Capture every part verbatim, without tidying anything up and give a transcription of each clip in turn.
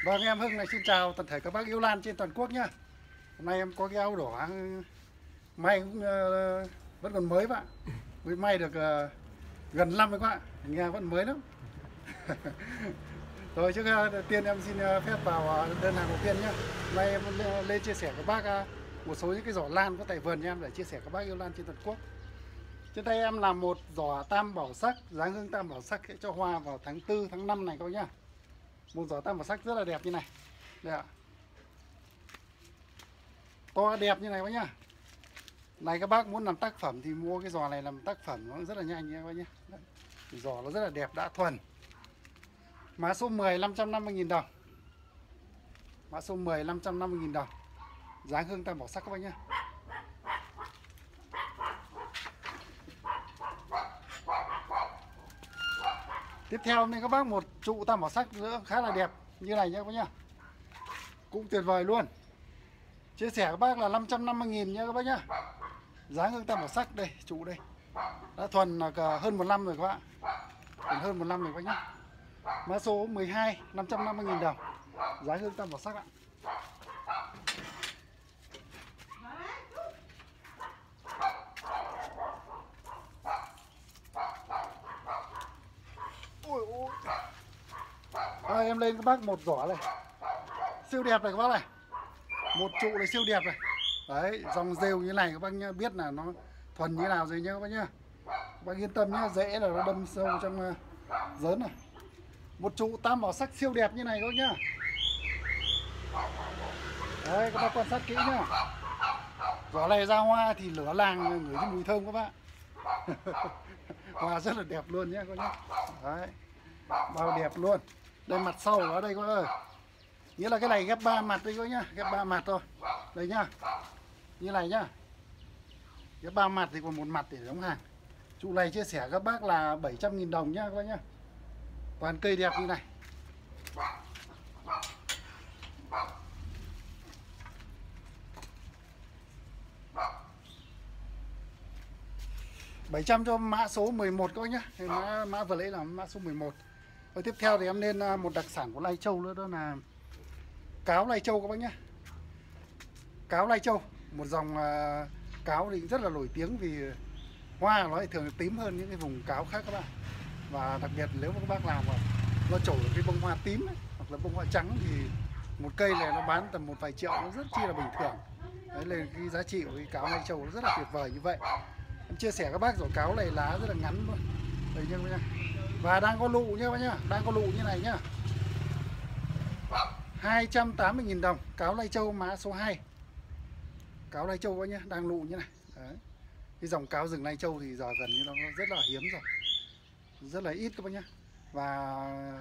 Vâng, em Hưng này xin chào toàn thể các bác yêu lan trên toàn quốc nhá. Hôm nay em có cái áo đỏ may cũng uh, vẫn còn mới bạn. Mới may được uh, gần năm rồi các bạn. Nghe vẫn mới lắm. Rồi trước uh, tiên em xin uh, phép vào uh, đơn hàng đầu tiên nhá. Hôm nay em uh, lên chia sẻ với bác uh, một số những cái giỏ lan có tại vườn em để chia sẻ các bác yêu lan trên toàn quốc. Trên tay em làm một giỏ tam bảo sắc, dáng hương tam bảo sắc sẽ cho hoa vào tháng tư, tháng năm này các bác nhá. Một giỏ tam bảo sắc rất là đẹp như này. Đây ạ. To đẹp như này bác nhá. Này các bác muốn làm tác phẩm thì mua cái giỏ này làm tác phẩm nó rất là nhanh nha các bác nhá. Đấy. Giỏ nó rất là đẹp, đã thuần. Mã số mười năm trăm năm mươi nghìn đồng. Mã số mười năm trăm năm mươi nghìn đồng. Dáng hương tam bảo sắc các bác nhá. Tiếp theo nên các bác một trụ tam bảo sắc nữa khá là đẹp như này nhé các bác nhá. Cũng tuyệt vời luôn. Chia sẻ các bác là năm trăm năm mươi nghìn nhé các bác nhá. Dáng hương tam bảo sắc đây, trụ đây. Đã thuần là hơn một năm rồi các bạn. Còn hơn một năm rồi các bác nhá. Mã số mười hai năm trăm năm mươi nghìn đồng. Dáng hương tam bảo sắc ạ. Ôi ôi. À, em lên các bác một giỏ này. Siêu đẹp này các bác này. Một trụ này siêu đẹp này. Đấy, dòng rêu như này các bác nhá, biết là nó thuần như nào rồi nhá các bác nhá. Các bác yên tâm nhá, dễ là nó đâm sâu trong uh, giớn này. Một trụ tam bảo sắc siêu đẹp như này các bác nhá. Đấy, các bác quan sát kỹ nhá. Giỏ này ra hoa thì lửa làng ngửi cái mùi thơm các bác. Hoa rất là đẹp luôn nhá các bác nhá. Đấy. Bao đẹp luôn. Đây mặt sau ở đây các bác ơi. Nghĩa là cái này ghép ba mặt đây các bác nhá, ghép ba mặt thôi. Đây nhá. Như này nhá. Ghép ba mặt thì còn một mặt để đóng hàng. Trụ này chia sẻ các bác là bảy trăm nghìn đồng nhá các bác nhá. Toàn cây đẹp như này. bảy trăm cho mã số mười một các bác nhá. Mã, mã vừa lấy là mã số mười một. Và tiếp theo thì em lên một đặc sản của Lai Châu nữa, đó là cáo Lai Châu các bác nhá. Cáo Lai Châu, một dòng uh, cáo thì rất là nổi tiếng vì hoa nó thường tím hơn những cái vùng cáo khác các bạn. Và đặc biệt nếu mà các bác làm mà nó trổ được cái bông hoa tím ấy, hoặc là bông hoa trắng thì một cây này nó bán tầm một vài triệu, nó rất chi là bình thường. Đấy là cái giá trị của cái cáo Lai Châu nó rất là tuyệt vời như vậy. Em chia sẻ các bác rồi, cáo này lá rất là ngắn luôn. Đây nha các bác nhá. Và đang có lụ nhá các bác nhá, đang có lụ như này nhá. hai trăm tám mươi nghìn đồng, cáo Lai Châu mã số hai. Cáo Lai Châu các bác nhá, đang lụ như này. Đấy. Cái dòng cáo rừng Lai Châu thì giờ gần như nó rất là hiếm rồi. Rất là ít các bác nhá. Và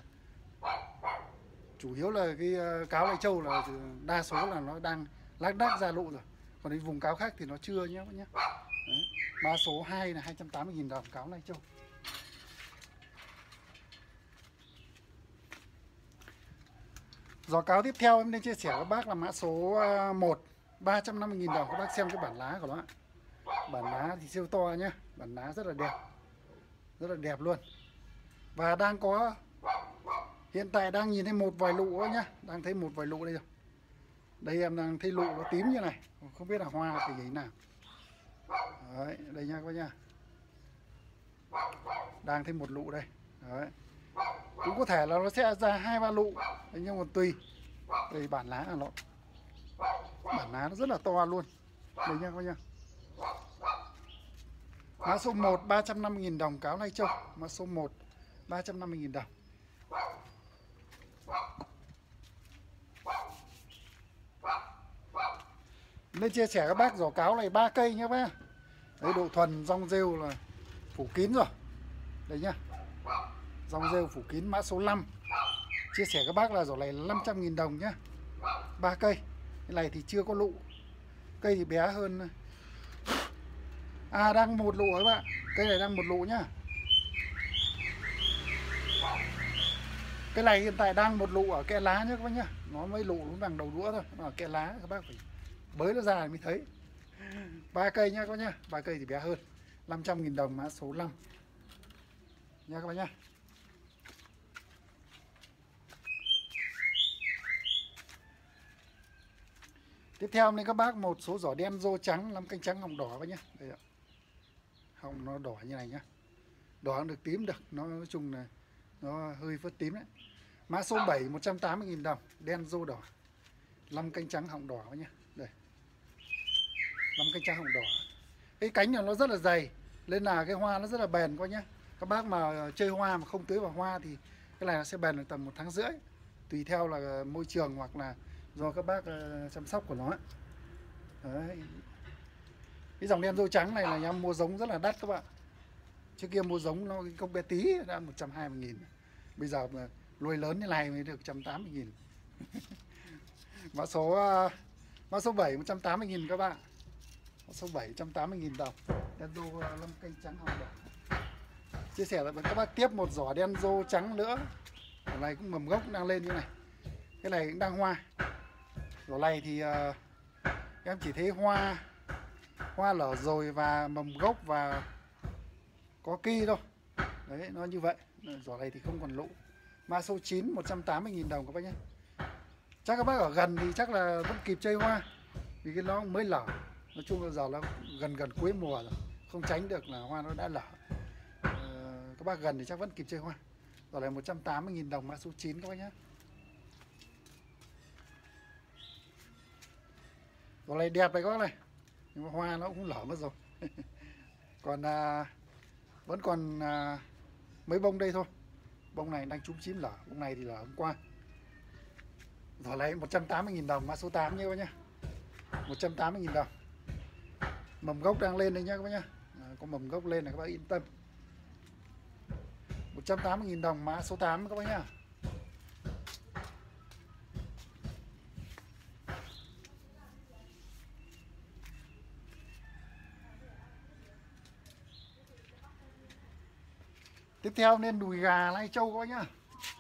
chủ yếu là cái cáo Lai Châu là đa số là nó đang lác đác ra lụ rồi. Còn cái vùng cáo khác thì nó chưa nhé các bác nhá. Đấy. Mã số hai là hai trăm tám mươi nghìn đồng, cáo Lai Châu. Giỏ cáo tiếp theo em nên chia sẻ với bác là mã số một, ba trăm năm mươi nghìn đồng. Các bác xem cái bản lá của nó. Bản lá thì siêu to nhá, bản lá rất là đẹp. Rất là đẹp luôn. Và đang có, hiện tại đang nhìn thấy một vài lụ nhá, đang thấy một vài lụ đây rồi. Đây em đang thấy lụ nó tím như này, không biết là hoa thì gì nào. Đấy, đây nha các bác nha. Đang thấy một lụ đây. Đấy. Cũng có thể là nó sẽ ra hai ba lụ, nhưng mà tùy. Đây bản lá là nó, bản lá nó rất là to luôn. Đây nha các bác nha. Mã số một ba trăm năm mươi nghìn đồng, cáo Lai Châu. Mã số một ba trăm năm mươi nghìn đồng. Nên chia sẻ các bác giỏ cáo này ba cây nhé bác. Đấy, độ thuần rong rêu là phủ kín rồi. Đây nhá. Rong rêu phủ kín, mã số năm. Chia sẻ các bác là giỏ này là năm trăm nghìn đồng nhá. ba cây. Cái này thì chưa có lụ. Cây thì bé hơn. À, đang một lụ các bạn. Cây này đang một lụ nhá. Cái này hiện tại đang một lụ ở kẽ lá nhá các bác nhá. Nó mới lụ nó bằng đầu đũa thôi. Nó ở kẽ lá các bác phải bới nó ra mới thấy. Ba cây nhá các bác nhá. Ba cây thì bé hơn. năm trăm nghìn đồng, mã số năm. Nha các bác nhá. Tiếp theo nên các bác một số giỏ đen rô trắng, năm cánh trắng hồng đỏ với nhá. Đây ạ. Hồng nó đỏ như này nhá. Đỏ được tím được, nó nói chung là nó hơi phớt tím đấy. Mã số bảy một trăm tám mươi nghìn đồng, đen rô đỏ. năm cánh trắng hồng đỏ với nhá. Đây. năm cánh trắng hồng đỏ. Cái cánh này nó rất là dày, nên là cái hoa nó rất là bền quá nhá. Các bác mà chơi hoa mà không tưới vào hoa thì cái này nó sẽ bền được tầm một tháng rưỡi. Tùy theo là môi trường hoặc là do các bác chăm sóc của nó. Đấy. Cái dòng đen rô trắng này là nhà mua giống rất là đắt các bạn. Trước kia mua giống nó công bé tí đã một trăm hai mươi nghìn. Bây giờ mà nuôi lớn như này mới được một trăm tám mươi nghìn. Mã số mã số bảy một trăm tám mươi nghìn các bạn. Mã số bảy một trăm tám mươi nghìn đồng. Đen rô lâm canh trắng hồng đỏ. Chia sẻ với các bác tiếp một giỏ đen rô trắng nữa. Giỏ này cũng mầm gốc đang lên như này. Cái này cũng đang hoa. Giỏ này thì uh, em chỉ thấy hoa hoa lở rồi và mầm gốc và có ki thôi. Đấy, nó như vậy. Giỏ này thì không còn lụ. Mã số chín một trăm tám mươi nghìn đồng các bác nhé. Chắc các bác ở gần thì chắc là vẫn kịp chơi hoa, vì cái nó mới lở. Nói chung là giờ nó gần gần cuối mùa rồi, không tránh được là hoa nó đã lở. ờ, Các bác gần thì chắc vẫn kịp chơi hoa. Giỏ này một trăm tám mươi nghìn đồng, mã số chín các bác nhé. Giỏ này đẹp này các bác này, nhưng mà hoa nó cũng lở mất rồi. Còn à, vẫn còn à, mấy bông đây thôi. Bông này đang trúng chín lở, bông này thì lở hôm qua. Giỏ này một trăm tám mươi nghìn đồng, mã số tám nhé các bác nhé. một trăm tám mươi nghìn đồng. Mầm gốc đang lên đây nhé các bác nhé. À, có mầm gốc lên là các bác yên tâm. một trăm tám mươi nghìn đồng, mã số tám các bác nhé. Tiếp theo nên đùi gà lai châu các bác nhá.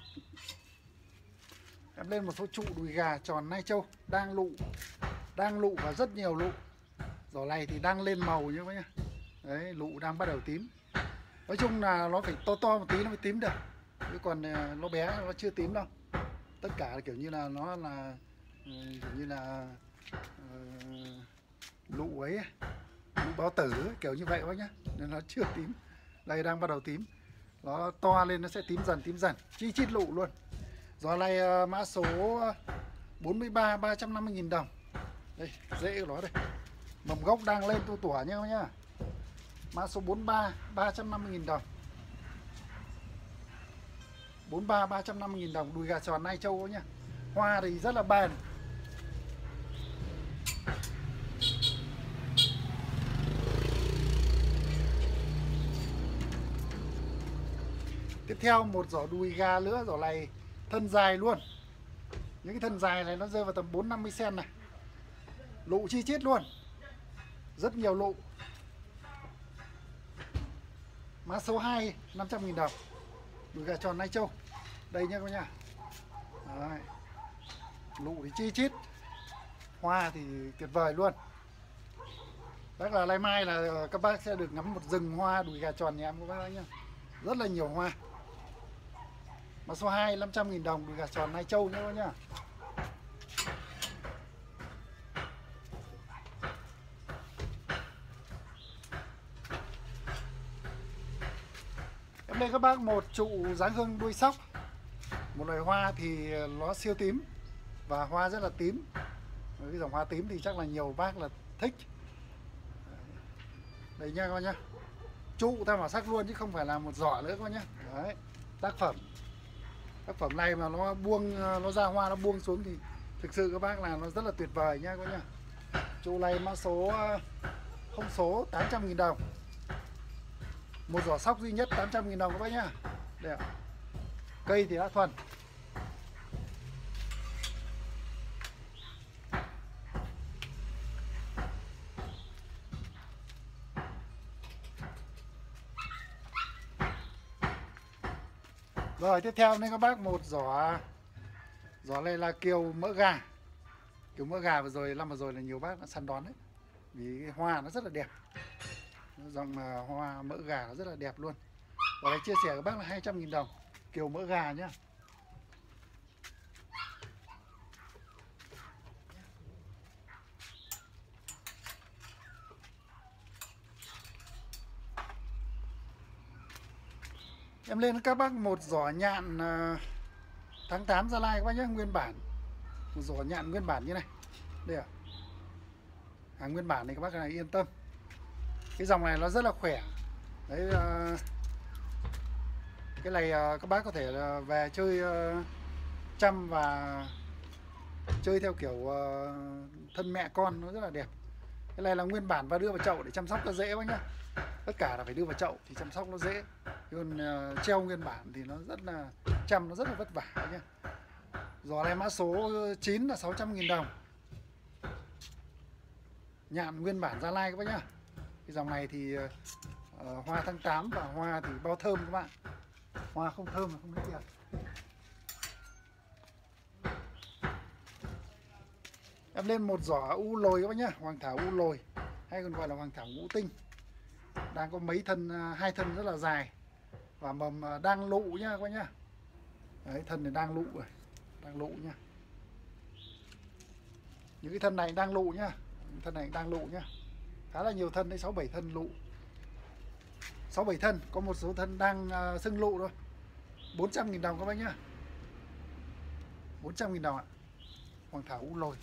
Em lên một số trụ đùi gà tròn lai châu đang lụ, đang lụ và rất nhiều lụ. Giỏ này thì đang lên màu như vậy nhá. Đấy, lụ đang bắt đầu tím. Nói chung là nó phải to to một tí nó mới tím được. Chứ còn nó bé nó chưa tím đâu. Tất cả là kiểu như là nó là kiểu như là uh, lụ ấy, lụ báo tử ấy, kiểu như vậy các bác nhá. Nên nó chưa tím. Đây đang bắt đầu tím. Nó to lên nó sẽ tím dần tím dần, chi chít lụ luôn. Giỏ này mã số bốn mươi ba ba trăm năm mươi nghìn đồng. Đây, rễ của nó đây. Mầm gốc đang lên tu tủa nhá nhá. Mã số bốn mươi ba ba trăm năm mươi nghìn đồng. bốn mươi ba ba trăm năm mươi nghìn đồng, đùi gà tròn lai châu nhá. Hoa thì rất là bền. Tiếp theo một giỏ đùi gà nữa, giỏ này thân dài luôn. Những cái thân dài này nó rơi vào tầm bốn năm mươi xen này. Lụ chi chít luôn. Rất nhiều lụ. Mã số hai năm trăm nghìn đồng. Đùi gà tròn lai châu. Đây nhá các bác nhá. Đấy. Lụ thì chi chít. Hoa thì tuyệt vời luôn. Chắc là nay mai là các bác sẽ được ngắm một rừng hoa đùi gà tròn nhà em các bác nhá. Rất là nhiều hoa. Mã số hai năm trăm nghìn đồng, đùi gà tròn lai châu nhá các bác nhá. Em đây các bác một trụ dáng hương đuôi sóc. Một loài hoa thì nó siêu tím và hoa rất là tím. Cái dòng hoa tím thì chắc là nhiều bác là thích. Đây nha các bác nhá. Trụ ta màu sắc luôn chứ không phải là một giỏ nữa các bác nhá. Đấy, tác phẩm. Tác phẩm này mà nó buông, nó ra hoa nó buông xuống thì thực sự các bác là nó rất là tuyệt vời nha các bác nhá. Trụ này mã số không số tám trăm nghìn đồng. Một giỏ sóc duy nhất tám trăm nghìn đồng các bác nhá. Đây ạ. Cây thì đã thuần. Rồi tiếp theo nên các bác một giỏ. Giỏ này là kiều mỡ gà. Kiều mỡ gà vừa rồi, năm vừa rồi là nhiều bác đã săn đón đấy. Vì cái hoa nó rất là đẹp. Dòng hoa mỡ gà nó rất là đẹp luôn. Và đây chia sẻ các bác là hai trăm nghìn đồng. Kiều mỡ gà nhá. Em lên các bác một giỏ nhạn uh, tháng tám Gia Lai các bác nhé, nguyên bản. Một giỏ nhạn nguyên bản như này. Đây à. Hàng nguyên bản này các bác này yên tâm. Cái dòng này nó rất là khỏe. Đấy, uh, cái này uh, các bác có thể uh, về chơi uh, chăm và chơi theo kiểu uh, thân mẹ con, nó rất là đẹp. Cái này là nguyên bản và đưa vào chậu để chăm sóc nó dễ bác nhá. Tất cả là phải đưa vào chậu thì chăm sóc nó dễ. Còn uh, treo nguyên bản thì nó rất là chăm, nó rất là vất vả nhá. Giỏ này mã số chín là sáu trăm nghìn đồng. Nhạn nguyên bản Gia Lai các bác nhá. Cái dòng này thì uh, hoa tháng tám và hoa thì bao thơm các bạn. Hoa không thơm là không lấy tiền. Em lên một giỏ u lồi các bác nhá, hoàng thảo u lồi hay còn gọi là hoàng thảo ngũ tinh. Đang có mấy thân, hai thân rất là dài và mầm đang lụ nhá các bác nhá. Đấy, thân này đang lụ rồi, đang lụ nhá. Những cái thân này đang lụ nhá, thân này đang lụ nhá. Khá là nhiều thân đấy, sáu bảy thân lụ. sáu bảy thân, có một số thân đang uh, sưng lụ thôi. bốn trăm nghìn đồng các bác nhá. bốn trăm nghìn đồng ạ. Hoàng thảo u lồi.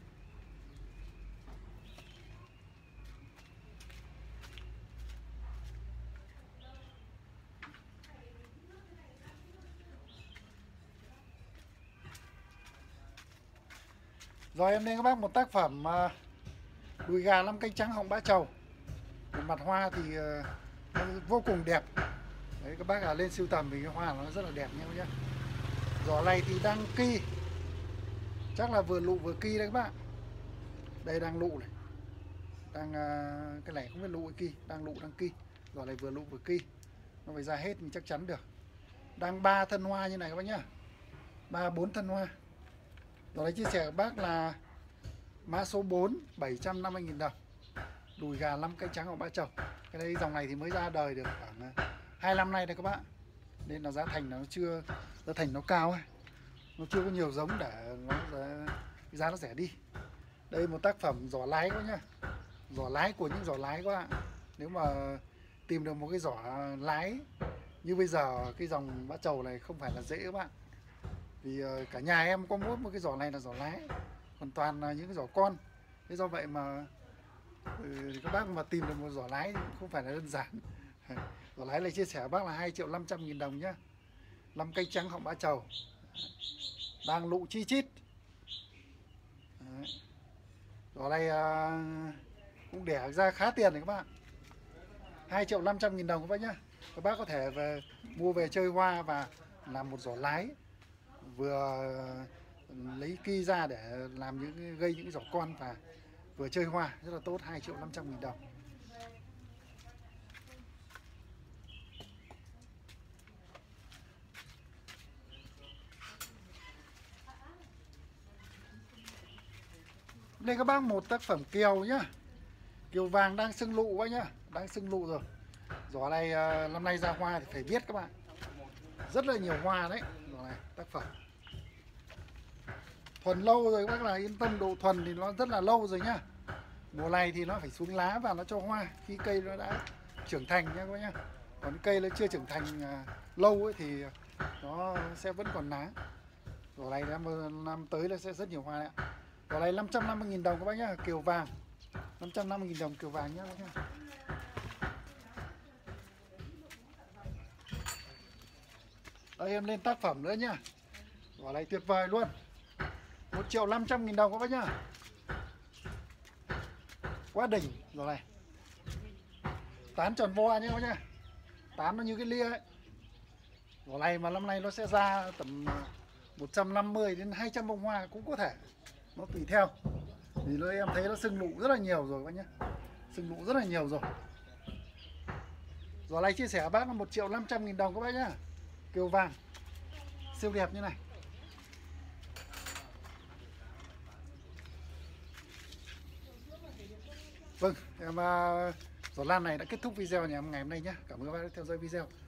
Rồi em lên các bác một tác phẩm uh, đùi gà năm cánh trắng họng bã trầu. Một mặt hoa thì uh, nó vô cùng đẹp. Đấy, các bác là lên sưu tầm vì cái hoa nó rất là đẹp nha các nhá. Giỏ này thì đang ki. Chắc là vừa lụ vừa ki đấy các bạn. Đây đang lụ này. Đang uh, cái này không biết lụ hay ki, đang lụ đang ki. Giỏ này vừa lụ vừa ki. Nó phải ra hết mình chắc chắn được. Đang ba thân hoa như này các bác nhá. ba bốn thân hoa. Rồi đấy chia sẻ các bác là mã số bốn bảy trăm năm mươi nghìn đồng. Đùi gà năm cánh trắng họng bã trầu. Cái đây dòng này thì mới ra đời được khoảng hai năm nay đây các bạn. Nên là giá thành nó chưa, giá thành nó cao ấy. Nó chưa có nhiều giống để nó giá, giá nó rẻ đi. Đây một tác phẩm giỏ lái các nhá. Giỏ lái của những giỏ lái các bạn. Nếu mà tìm được một cái giỏ lái như bây giờ, cái dòng bã trầu này không phải là dễ các bạn. Vì cả nhà em có mỗi một cái giỏ này là giỏ lái, còn toàn là những cái giỏ con. Thế do vậy mà ừ, các bác mà tìm được một giỏ lái không phải là đơn giản. Giỏ lái này chia sẻ bác là hai triệu năm trăm nghìn đồng nhá. Năm cánh trắng họng bã trầu. Đang lụ chi chít. Đấy. Giỏ này à, cũng đẻ ra khá tiền này các bạn. hai triệu năm trăm nghìn đồng các bác nhá. Các bác có thể về mua về chơi hoa và làm một giỏ lái. Vừa lấy ki ra để làm những gây những giỏ con và vừa chơi hoa rất là tốt. Hai triệu năm trăm nghìn đồng. Đây các bác một tác phẩm kiều nhá. Kiều vàng đang sưng lụ quá nhá, đang sưng lụ rồi. Giỏ này năm nay ra hoa thì phải biết các bạn. Rất là nhiều hoa đấy. Giỏ này tác phẩm thuần lâu rồi các bác là yên tâm, độ thuần thì nó rất là lâu rồi nhá. Mùa này thì nó phải xuống lá và nó cho hoa khi cây nó đã trưởng thành nhá các bác nhá. Còn cây nó chưa trưởng thành lâu ấy thì nó sẽ vẫn còn lá. Giỏ này năm, năm tới là sẽ rất nhiều hoa đấy ạ. Giỏ này năm trăm năm mươi nghìn đồng các bác nhá, kiều vàng. năm trăm năm mươi nghìn đồng kiều vàng nhá các bác nhá. Đây em lên tác phẩm nữa nhá. Giỏ này tuyệt vời luôn. một triệu năm trăm nghìn đồng các bác nhá. Quá đỉnh giỏ này. Tán tròn vo nhá các bác nhá. Tán nó như cái lia ấy. Giỏ này mà năm nay nó sẽ ra tầm một trăm năm mươi đến hai trăm bông hoa cũng có thể. Nó tùy theo. Vì nó em thấy nó sưng lụ rất là nhiều rồi các bác nhá. Sưng lụ rất là nhiều rồi. Giỏ này chia sẻ bác là một triệu năm trăm nghìn đồng các bác nhá. Kiều vàng. Siêu đẹp như này. Vâng, em uh, giỏ lan này đã kết thúc video nhà em ngày hôm nay nhé. Cảm ơn các bác đã theo dõi video.